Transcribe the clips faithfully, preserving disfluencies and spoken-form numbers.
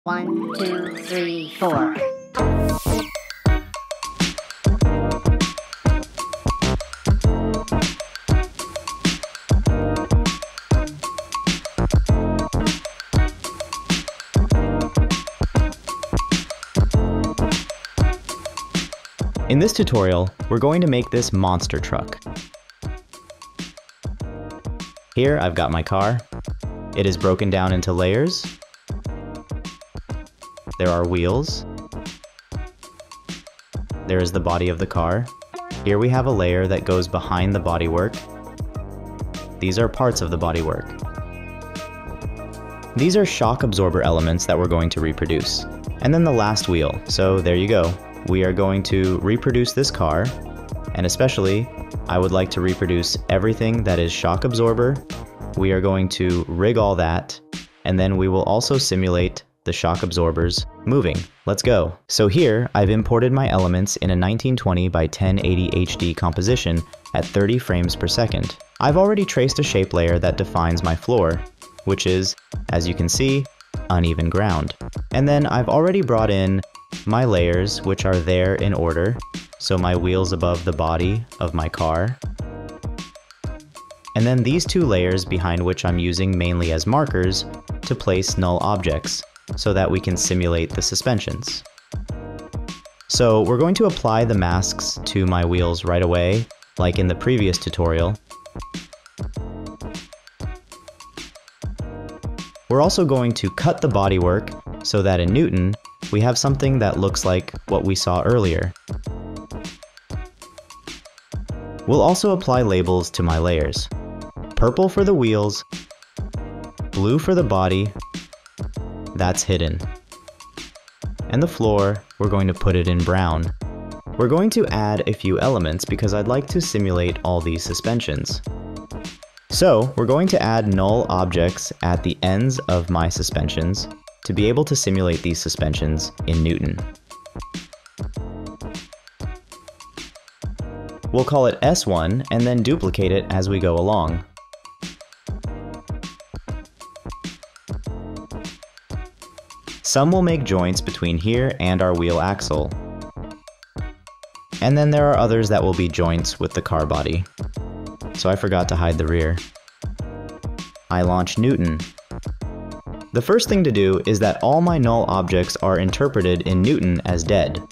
One, two, three, four. In this tutorial, we're going to make this monster truck. Here I've got my car. It is broken down into layers. There are wheels. There is the body of the car. Here we have a layer that goes behind the bodywork. These are parts of the bodywork. These are shock absorber elements that we're going to reproduce. And then the last wheel, so there you go. We are going to reproduce this car, and especially, I would like to reproduce everything that is shock absorber. We are going to rig all that, and then we will also simulate the shock absorbers moving. Let's go. So here, I've imported my elements in a nineteen twenty by ten eighty H D composition at thirty frames per second. I've already traced a shape layer that defines my floor, which is, as you can see, uneven ground. And then I've already brought in my layers, which are there in order, so my wheels above the body of my car. And then these two layers behind which I'm using mainly as markers to place null objects, so that we can simulate the suspensions. So we're going to apply the masks to my wheels right away, like in the previous tutorial. We're also going to cut the bodywork so that in Newton, we have something that looks like what we saw earlier. We'll also apply labels to my layers. Purple for the wheels, blue for the body, that's hidden. And the floor, we're going to put it in brown. We're going to add a few elements because I'd like to simulate all these suspensions. So we're going to add null objects at the ends of my suspensions to be able to simulate these suspensions in Newton. We'll call it S one and then duplicate it as we go along. Some will make joints between here and our wheel axle. And then there are others that will be joints with the car body. So I forgot to hide the rear. I launch Newton. The first thing to do is that all my null objects are interpreted in Newton as dead.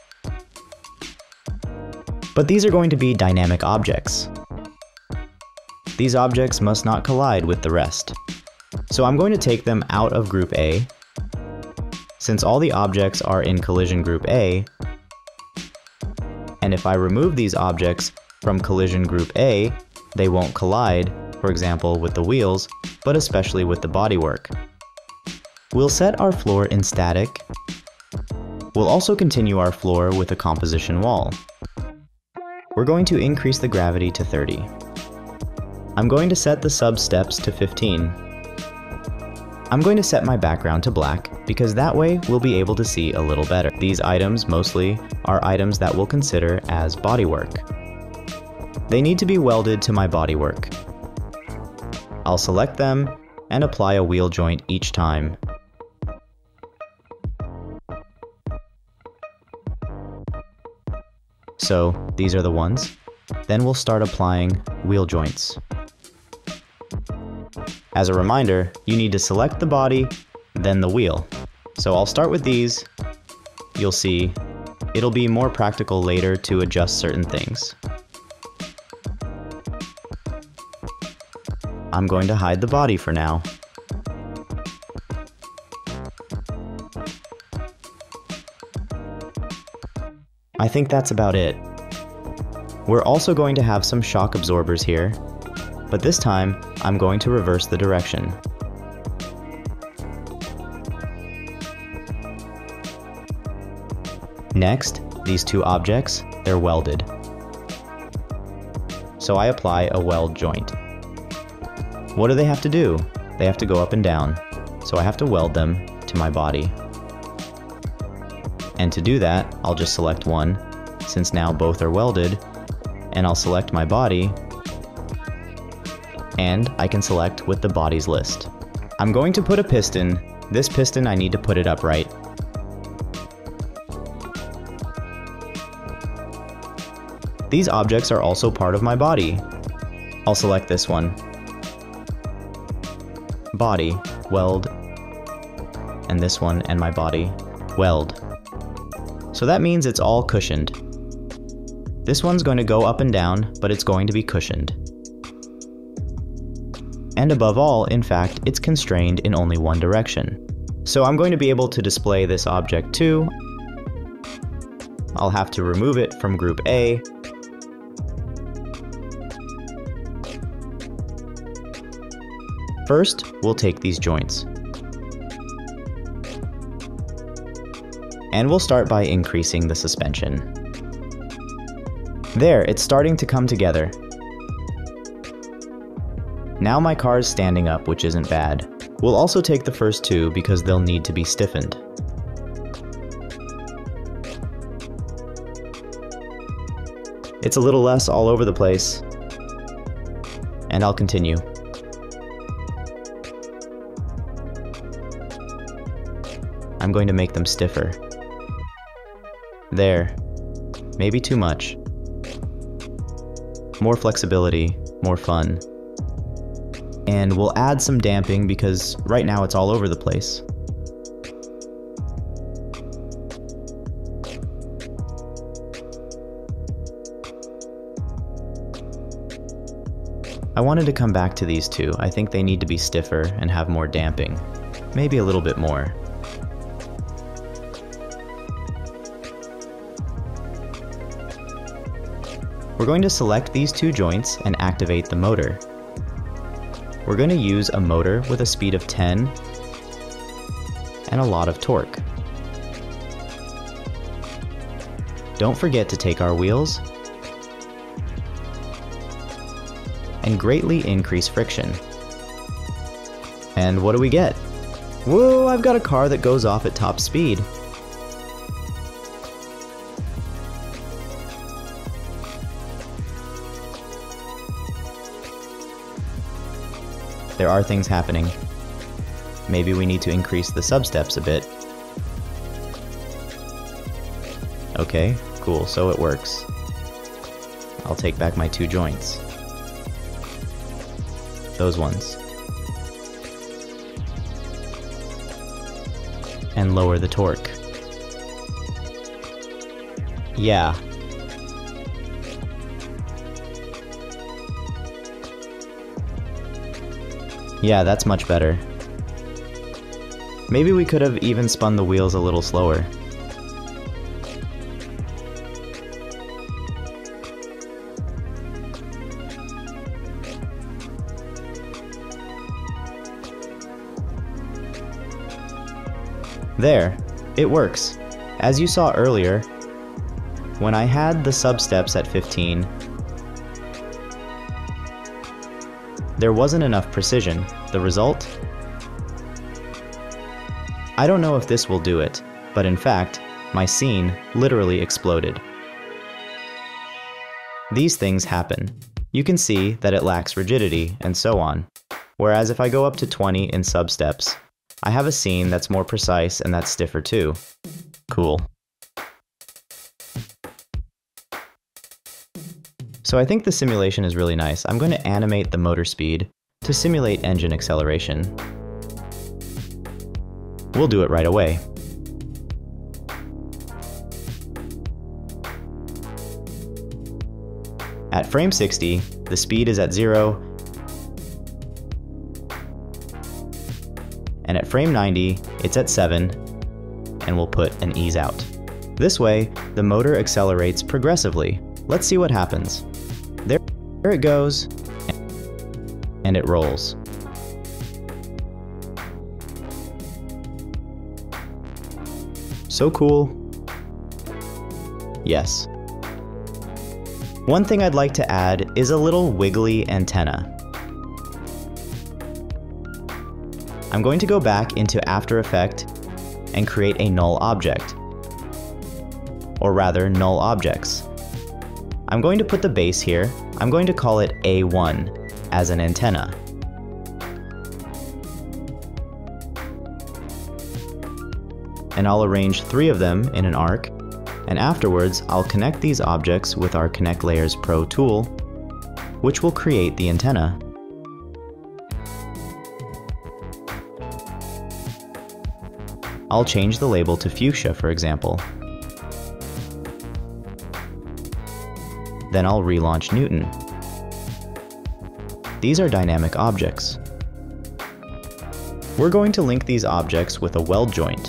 But these are going to be dynamic objects. These objects must not collide with the rest. So I'm going to take them out of group A. Since all the objects are in collision group A, and if I remove these objects from collision group A, they won't collide, for example, with the wheels, but especially with the bodywork. We'll set our floor in static. We'll also continue our floor with a composition wall. We're going to increase the gravity to thirty. I'm going to set the sub-steps to fifteen. I'm going to set my background to black because that way we'll be able to see a little better. These items mostly are items that we'll consider as bodywork. They need to be welded to my bodywork. I'll select them and apply a wheel joint each time. So these are the ones. Then we'll start applying wheel joints. As a reminder, you need to select the body, then the wheel. So I'll start with these. You'll see it'll be more practical later to adjust certain things. I'm going to hide the body for now. I think that's about it. We're also going to have some shock absorbers here, but this time I'm going to reverse the direction. Next, these two objects, they're welded. So I apply a weld joint. What do they have to do? They have to go up and down, so I have to weld them to my body. And to do that, I'll just select one, since now both are welded, and I'll select my body, and I can select with the bodies list. I'm going to put a piston This piston, I need to put it upright. These objects are also part of my body. I'll select this one. Body, weld, and this one and my body, weld. So that means it's all cushioned. This one's going to go up and down, but it's going to be cushioned. And above all, in fact, it's constrained in only one direction. So I'm going to be able to display this object too. I'll have to remove it from group A. First, we'll take these joints. And we'll start by increasing the suspension. There, it's starting to come together. Now my car's standing up, which isn't bad. We'll also take the first two because they'll need to be stiffened. It's a little less all over the place. And I'll continue. I'm going to make them stiffer. There. Maybe too much. More flexibility, more fun. And we'll add some damping because right now it's all over the place. I wanted to come back to these two. I think they need to be stiffer and have more damping. Maybe a little bit more. We're going to select these two joints and activate the motor. We're going to use a motor with a speed of ten and a lot of torque. Don't forget to take our wheels and greatly increase friction. And what do we get? Whoa, I've got a car that goes off at top speed. There are things happening. Maybe we need to increase the substeps a bit. Okay, cool, so it works. I'll take back my two joints. Those ones. And lower the torque. Yeah. Yeah, that's much better. Maybe we could have even spun the wheels a little slower. There, it works. As you saw earlier, when I had the substeps at fifteen, there wasn't enough precision. The result? I don't know if this will do it, but in fact, my scene literally exploded. These things happen. You can see that it lacks rigidity and so on. Whereas if I go up to twenty in substeps, I have a scene that's more precise and that's stiffer too. Cool. So I think the simulation is really nice. I'm going to animate the motor speed to simulate engine acceleration. We'll do it right away. At frame sixty, the speed is at zero, and at frame ninety, it's at seven, and we'll put an ease out. This way, the motor accelerates progressively. Let's see what happens. There, there it goes, and it rolls. So cool. Yes. One thing I'd like to add is a little wiggly antenna. I'm going to go back into After Effects and create a null object, or rather null objects. I'm going to put the base here. I'm going to call it A one as an antenna. and I'll arrange three of them in an arc, and afterwards I'll connect these objects with our ConnectLayersPRO tool, which will create the antenna. I'll change the label to fuchsia, for example. Then I'll relaunch Newton. These are dynamic objects. We're going to link these objects with a weld joint.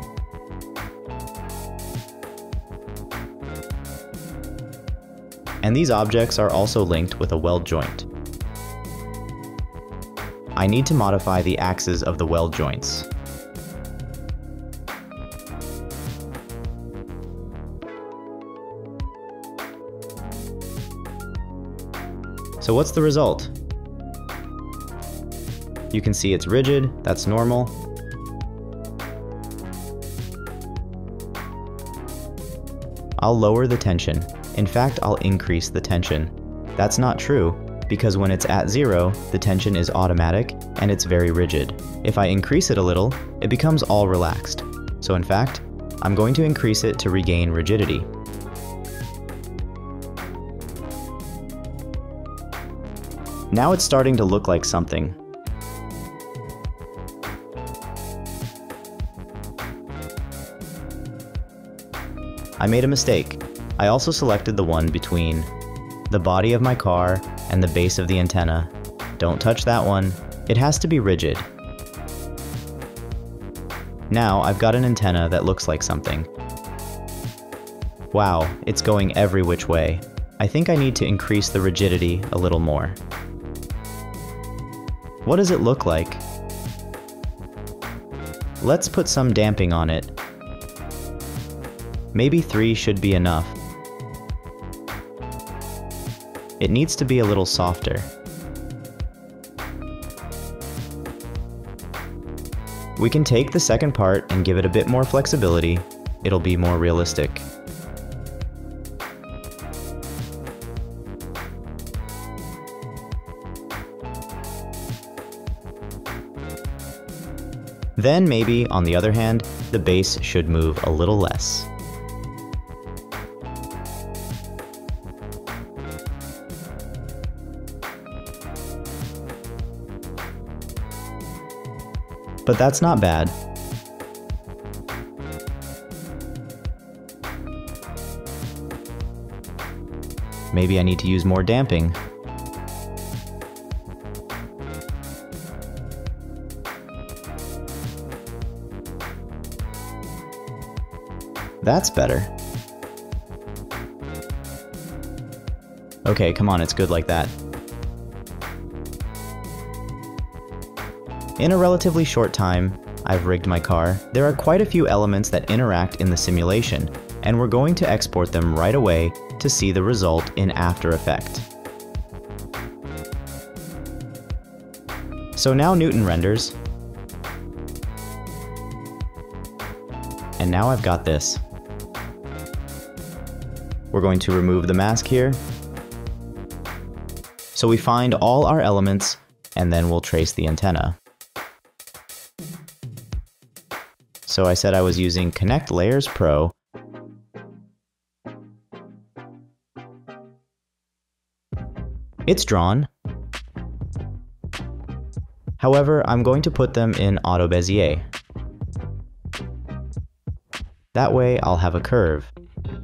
And these objects are also linked with a weld joint. I need to modify the axes of the weld joints. So what's the result? You can see it's rigid, that's normal. I'll lower the tension. In fact, I'll increase the tension. That's not true, because when it's at zero, the tension is automatic and it's very rigid. If I increase it a little, it becomes all relaxed. So in fact, I'm going to increase it to regain rigidity. Now it's starting to look like something. I made a mistake. I also selected the one between the body of my car and the base of the antenna. Don't touch that one. It has to be rigid. Now I've got an antenna that looks like something. Wow, it's going every which way. I think I need to increase the rigidity a little more. What does it look like? Let's put some damping on it. Maybe three should be enough. It needs to be a little softer. We can take the second part and give it a bit more flexibility. It'll be more realistic. Then maybe, on the other hand, the base should move a little less. But that's not bad. Maybe I need to use more damping. That's better. Okay, come on, it's good like that. In a relatively short time, I've rigged my car. There are quite a few elements that interact in the simulation, and we're going to export them right away to see the result in After Effects. So now Newton renders, and now I've got this. We're going to remove the mask here. So we find all our elements, and then we'll trace the antenna. So I said I was using ConnectLayersPRO. It's drawn. However, I'm going to put them in Auto Bezier. That way I'll have a curve.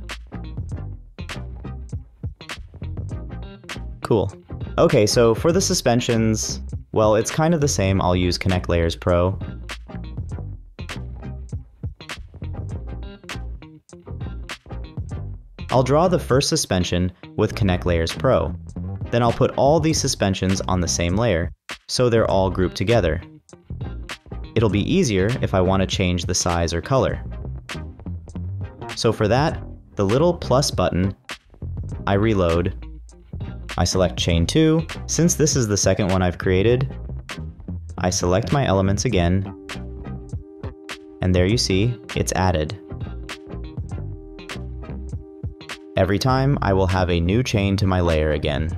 Cool. Okay, so for the suspensions, well, it's kind of the same. I'll use ConnectLayersPRO. I'll draw the first suspension with ConnectLayersPRO. Then I'll put all these suspensions on the same layer, so they're all grouped together. It'll be easier if I want to change the size or color. So for that, the little plus button, I reload. I select chain two. Since this is the second one I've created, I select my elements again, and there you see, it's added. Every time, I will have a new chain to my layer again.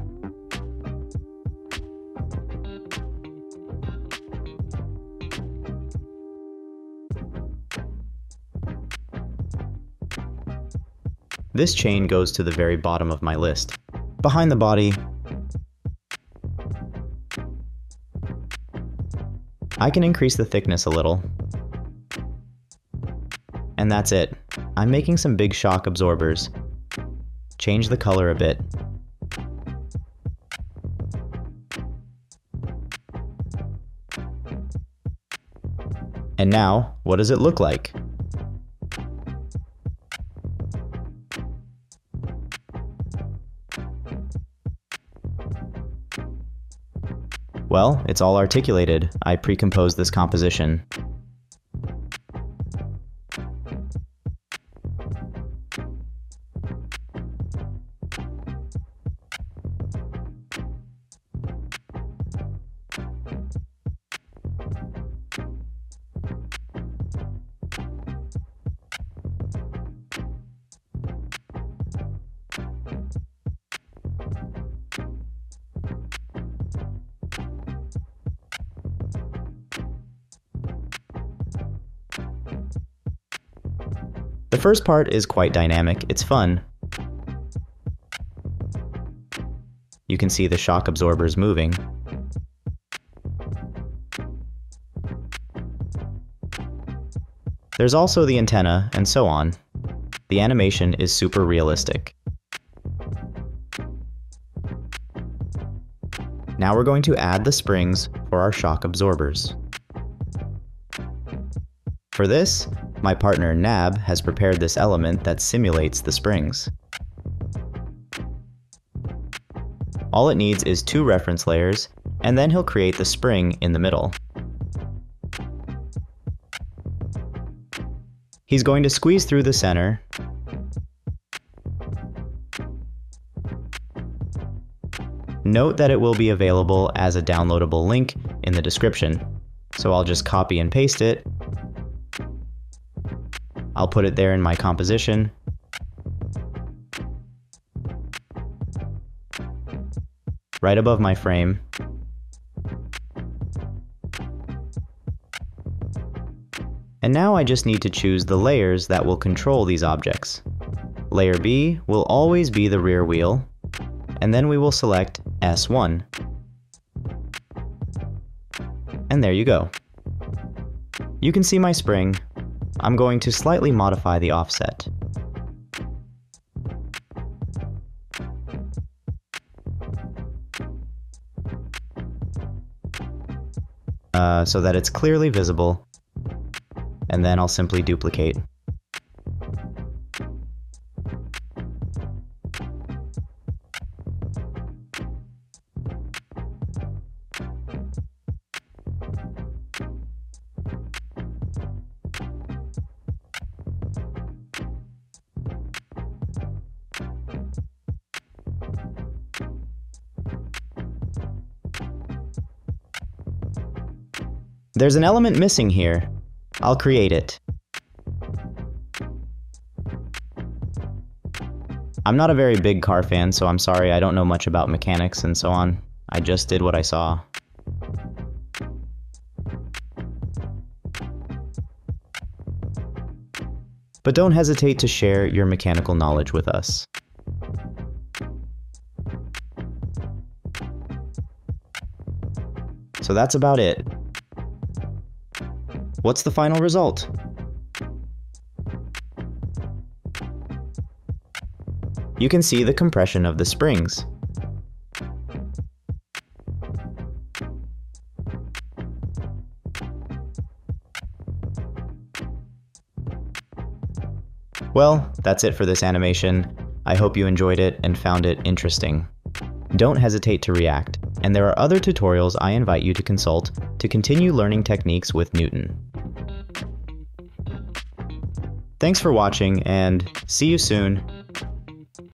This chain goes to the very bottom of my list. Behind the body, I can increase the thickness a little. And that's it. I'm making some big shock absorbers. Change the color a bit. And now, what does it look like? Well, it's all articulated. I pre-composed this composition. The first part is quite dynamic. It's fun. You can see the shock absorbers moving. There's also the antenna, and so on. The animation is super realistic. Now we're going to add the springs for our shock absorbers. For this, my partner Nab has prepared this element that simulates the springs. All it needs is two reference layers, and then he'll create the spring in the middle. He's going to squeeze through the center, note that it will be available as a downloadable link in the description, so I'll just copy and paste it. I'll put it there in my composition. Right above my frame. And now I just need to choose the layers that will control these objects. Layer B will always be the rear wheel, and then we will select S one. And there you go. You can see my spring. I'm going to slightly modify the offset. Uh, so that it's clearly visible, and then I'll simply duplicate. There's an element missing here. I'll create it. I'm not a very big car fan, so I'm sorry I don't know much about mechanics and so on. I just did what I saw. But don't hesitate to share your mechanical knowledge with us. So that's about it. What's the final result? You can see the compression of the springs. Well, that's it for this animation. I hope you enjoyed it and found it interesting. Don't hesitate to react, and there are other tutorials I invite you to consult to continue learning techniques with Newton. Thanks for watching, and see you soon.